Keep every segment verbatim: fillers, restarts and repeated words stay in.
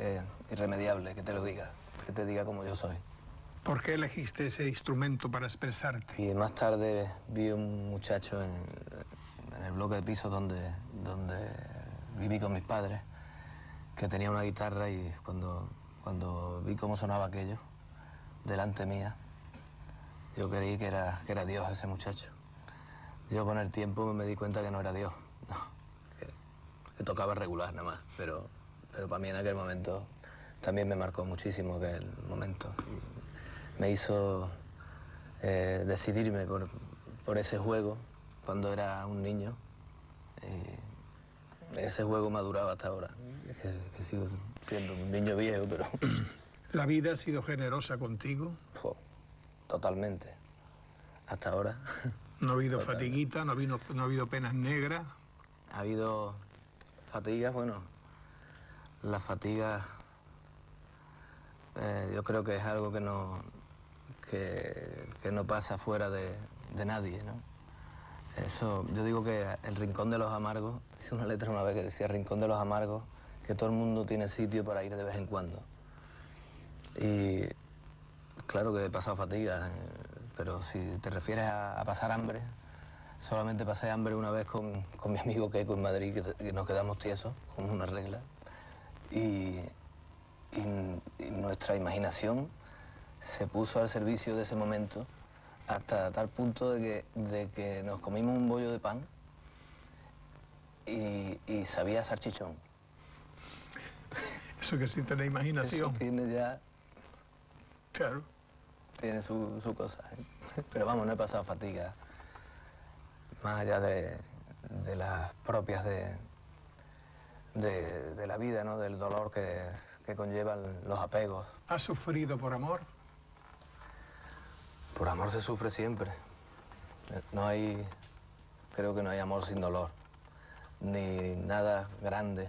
es irremediable que te lo diga, que te diga como yo soy. ¿Por qué elegiste ese instrumento para expresarte? Y más tarde vi un muchacho en, en el bloque de pisos donde, donde viví con mis padres, que tenía una guitarra, y cuando, cuando vi cómo sonaba aquello delante mía, yo creí que era, que era Dios ese muchacho. Yo con el tiempo me di cuenta que no era Dios, no, que, que tocaba regular nada más, pero, pero para mí en aquel momento también me marcó muchísimo aquel momento. Y me hizo eh, decidirme por, por ese juego cuando era un niño. Y ese juego me ha durado hasta ahora. Es que, que sigo siendo un niño viejo, pero... ¿La vida ha sido generosa contigo? Jo, totalmente. Hasta ahora. ¿No ha habido Totalmente. fatiguita? ¿No ha habido, no ha habido penas negras? Ha habido fatigas, bueno, la fatiga eh, yo creo que es algo que no, que, que no pasa fuera de, de nadie, ¿no? Eso, yo digo que el rincón de los amargos, hice una letra una vez que decía rincón de los amargos, que todo el mundo tiene sitio para ir de vez en cuando. Y claro que he pasado fatiga, pero si te refieres a, a pasar hambre, solamente pasé hambre una vez con, con mi amigo Keiko en Madrid, que, que nos quedamos tiesos, como una regla. Y, y, y nuestra imaginación se puso al servicio de ese momento hasta tal punto de que, de que nos comimos un bollo de pan y, y sabía a salchichón. Eso que sí tiene imaginación. Eso tiene ya... Claro. Tiene su, su cosa, ¿eh? Pero vamos, no he pasado fatiga, más allá de, de las propias de, de, de la vida, ¿no? Del dolor que, que conllevan los apegos. ¿Has sufrido por amor? Por amor se sufre siempre. No hay, creo que no hay amor sin dolor, ni nada grande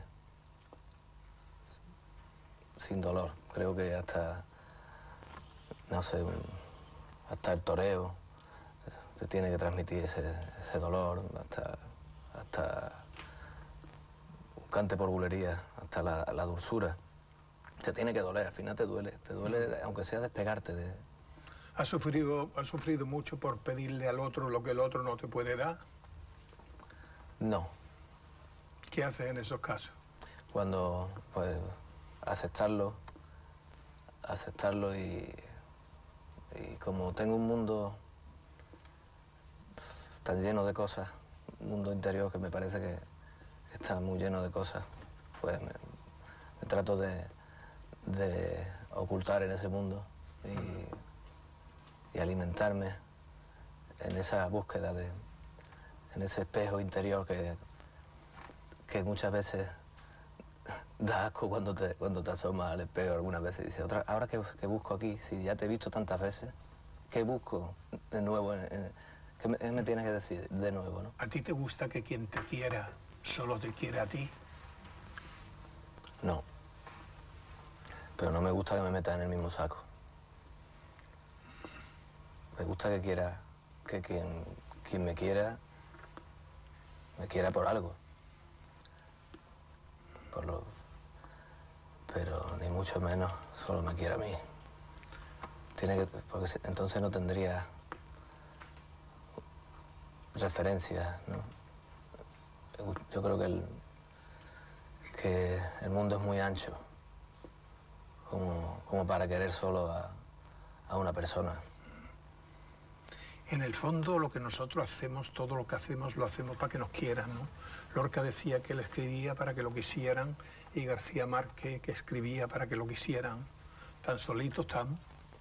sin dolor. Creo que hasta, no sé, un, hasta el toreo te tiene que transmitir ese, ese dolor, hasta, hasta un cante por bulería, hasta la, la dulzura. Te tiene que doler, al final te duele, te duele aunque sea despegarte de... ¿Has sufrido, has sufrido mucho por pedirle al otro lo que el otro no te puede dar? No. ¿Qué haces en esos casos? Cuando, pues, aceptarlo, aceptarlo y, y como tengo un mundo tan lleno de cosas, un mundo interior que me parece que está muy lleno de cosas, pues me, me trato de, de ocultar en ese mundo y, y alimentarme en esa búsqueda, de, en ese espejo interior que, que muchas veces da asco cuando te, cuando te asomas al espejo algunas veces y dices, otra, ahora que, que busco aquí, si ya te he visto tantas veces, ¿qué busco de nuevo? En, en, ¿Qué me, me tienes que decir de nuevo, no? ¿A ti te gusta que quien te quiera solo te quiera a ti? No. Pero no me gusta que me metas en el mismo saco. Me gusta que quiera, que quien, quien me quiera, me quiera por algo. Por lo, pero ni mucho menos solo me quiere a mí. Tiene que, porque entonces no tendría referencias, ¿no? Yo creo que el, que el mundo es muy ancho como, como para querer solo a, a una persona. En el fondo, lo que nosotros hacemos, todo lo que hacemos, lo hacemos para que nos quieran, ¿no? Lorca decía que él escribía para que lo quisieran y García Márquez que escribía para que lo quisieran. ¿Tan solitos estamos?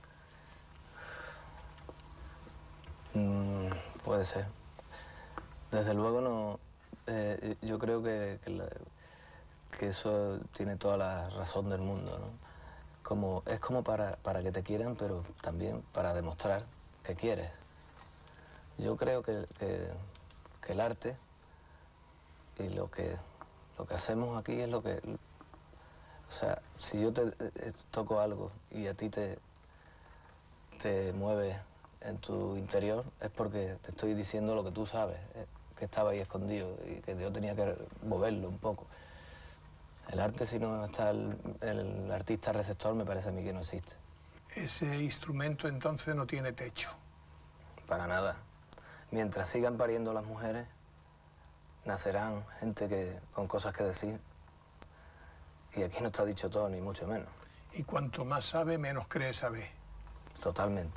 Mm, puede ser. Desde luego no... Eh, yo creo que, que, la, que eso tiene toda la razón del mundo, ¿no? Como, es como para, para que te quieran, pero también para demostrar que quieres. Yo creo que, que, que el arte y lo que, lo que hacemos aquí es lo que... O sea, si yo te eh, toco algo y a ti te, te mueve en tu interior, es porque te estoy diciendo lo que tú sabes, eh, que estaba ahí escondido y que yo tenía que moverlo un poco. El arte, si no está el, el artista receptor, me parece a mí que no existe. Ese instrumento entonces no tiene techo. Para nada. Mientras sigan pariendo las mujeres, nacerán gente que, con cosas que decir. Y aquí no está dicho todo, ni mucho menos. Y cuanto más sabe, menos cree saber. Totalmente.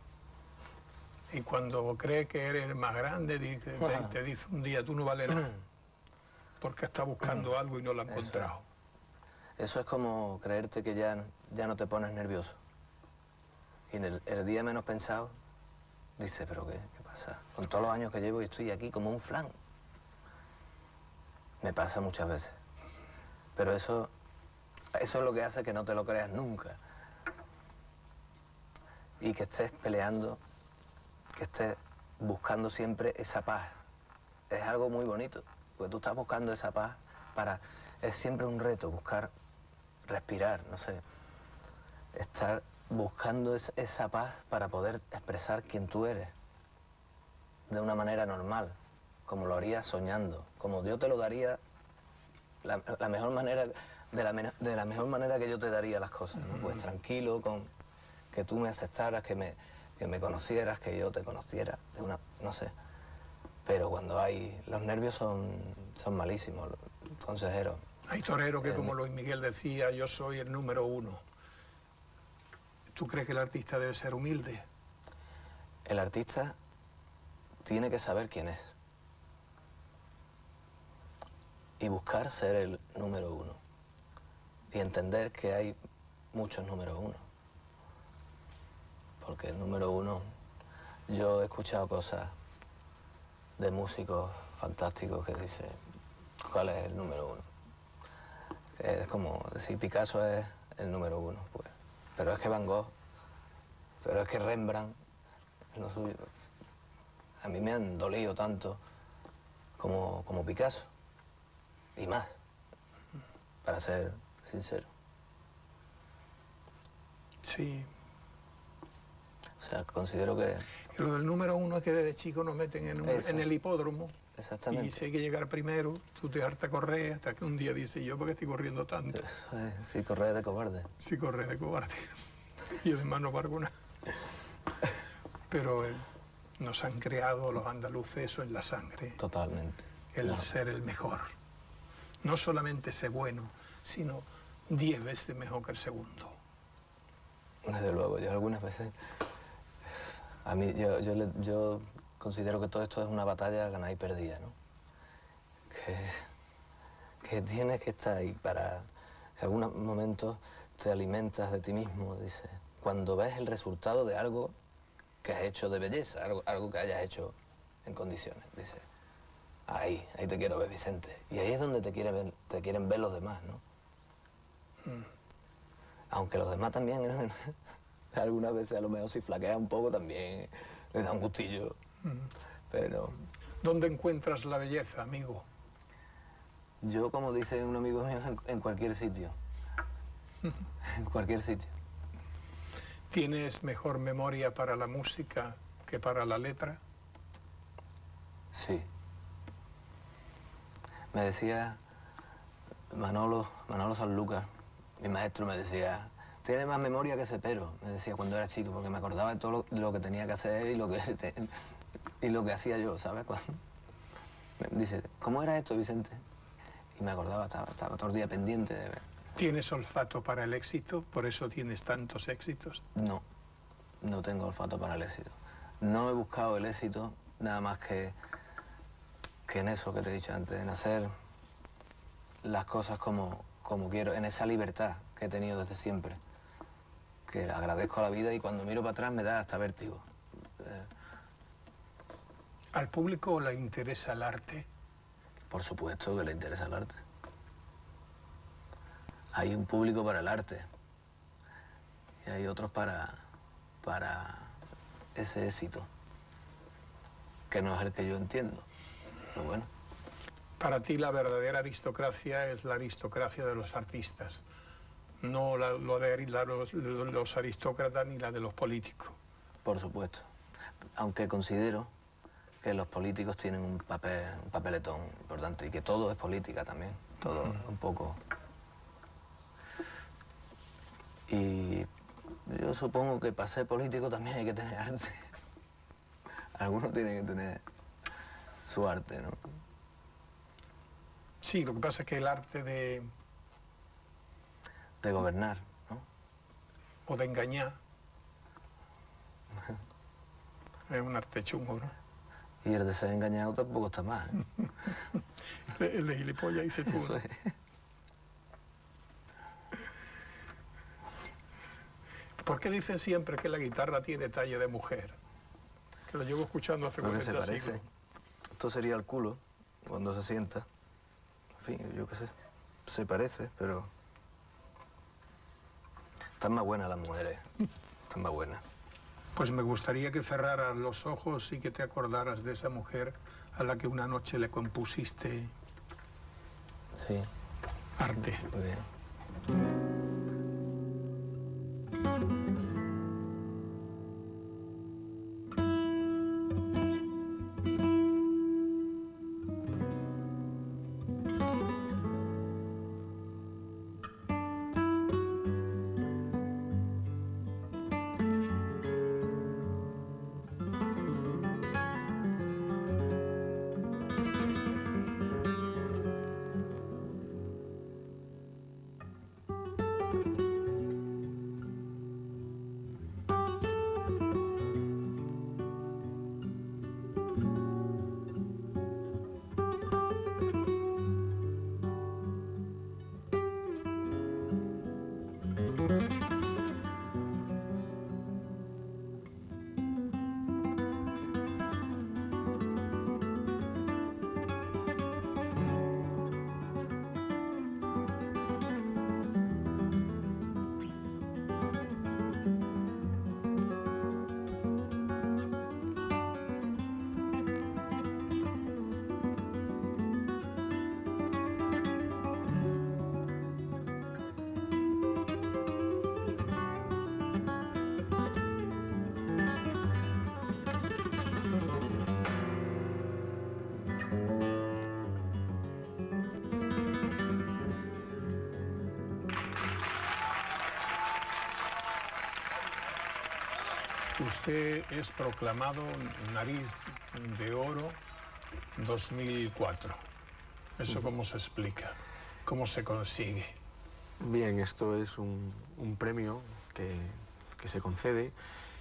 Y cuando cree que eres más grande, dice, te, te dice un día, tú no vales nada. Porque está buscando algo y no lo ha encontrado. Eso, Eso es como creerte que ya, ya no te pones nervioso. Y en el, el día menos pensado, dices, ¿pero qué, qué pasa? Con todos los años que llevo y estoy aquí como un flan. Me pasa muchas veces. Pero eso, eso es lo que hace que no te lo creas nunca. Y que estés peleando, que estés buscando siempre esa paz. Es algo muy bonito, porque tú estás buscando esa paz para... Es siempre un reto buscar, respirar, no sé, estar buscando es, esa paz para poder expresar quién tú eres de una manera normal, como lo harías soñando, como yo te lo daría, la, la mejor manera, de la, de la mejor manera que yo te daría las cosas, ¿no? Pues tranquilo, con que tú me aceptaras, que me, que me conocieras, que yo te conociera, de una, no sé. Pero cuando hay... Los nervios son, son malísimos, consejero. Hay toreros que, eh, como Luis Miguel decía, yo soy el número uno. ¿Tú crees que el artista debe ser humilde? El artista tiene que saber quién es. Y buscar ser el número uno. Y entender que hay muchos números uno. Porque el número uno... Yo he escuchado cosas de músicos fantásticos que dicen, ¿cuál es el número uno? Es como decir, Picasso es el número uno, pues. Pero es que Van Gogh, pero es que Rembrandt es lo suyo. A mí me han dolido tanto como, como Picasso, y más, para ser sincero. Sí. O sea, considero que... Y lo del número uno es que desde chico nos meten en, un, en el hipódromo. Exactamente. Y si hay que llegar primero, tú te hartas correr hasta que un día dices, ¿yo por qué estoy corriendo tanto? Sí, correr de cobarde. Sí, correr de cobarde. Y además no valgo nada. Pero eh, nos han creado los andaluces eso en la sangre. Totalmente. El no. ser el mejor. No solamente ser bueno, sino diez veces mejor que el segundo. Desde luego, yo algunas veces... A mí, yo, yo, yo considero que todo esto es una batalla ganada y perdida, ¿no? Que, que tienes que estar ahí para... Que en algunos momentos te alimentas de ti mismo, dices. Cuando ves el resultado de algo que has hecho de belleza, algo, algo que hayas hecho en condiciones, dices, ahí, ahí te quiero ver, Vicente. Y ahí es donde te quieren ver, te quieren ver los demás, ¿no? Mm. Aunque los demás también, ¿no? Algunas veces a lo mejor si flaquea un poco también le da un gustillo, mm. pero... ¿Dónde encuentras la belleza, amigo? Yo, como dice un amigo mío, en, en cualquier sitio. En cualquier sitio. ¿Tienes mejor memoria para la música que para la letra? Sí. Me decía Manolo, Manolo Sanlúcar, mi maestro, me decía... Tiene más memoria que Cepero, me decía cuando era chico, porque me acordaba de todo lo, lo que tenía que hacer y lo que, te, y lo que hacía yo, ¿sabes? Cuando, me dice, ¿cómo era esto, Vicente? Y me acordaba, estaba, estaba todo el día pendiente de ver. ¿Tienes olfato para el éxito? ¿Por eso tienes tantos éxitos? No, no tengo olfato para el éxito. No he buscado el éxito nada más que, que en eso que te he dicho antes, en hacer las cosas como, como quiero, en esa libertad que he tenido desde siempre. Que agradezco a la vida y cuando miro para atrás me da hasta vértigo. Eh... ¿Al público le interesa el arte? Por supuesto que le interesa el arte. Hay un público para el arte y hay otros para, para ese éxito, que no es el que yo entiendo, pero bueno. Para ti la verdadera aristocracia es la aristocracia de los artistas. No la, lo de la, los, los aristócratas ni la de los políticos. Por supuesto. Aunque considero que los políticos tienen un papel, un papeletón importante y que todo es política también. Todo uh-huh. un poco... Y yo supongo que para ser político también hay que tener arte. Algunos tienen que tener su arte, ¿no? Sí, lo que pasa es que el arte de... De gobernar, ¿no? o de engañar es un arte chungo, ¿no? Y el de ser engañado tampoco está mal, ¿eh? El de gilipollas dice tú, Eso ¿no? es. ¿Por qué dicen siempre que la guitarra tiene talle de mujer? Que lo llevo escuchando hace Porque se cuarenta parece. siglos. Esto sería el culo, cuando se sienta. En fin, yo qué sé. Se parece, pero... Están más buenas las mujeres. Están más buenas. Pues me gustaría que cerraras los ojos y que te acordaras de esa mujer a la que una noche le compusiste Sí, arte. muy bien. Usted es proclamado Nariz de Oro dos mil cuatro. ¿Eso cómo se explica? ¿Cómo se consigue? Bien, esto es un, un premio que, que se concede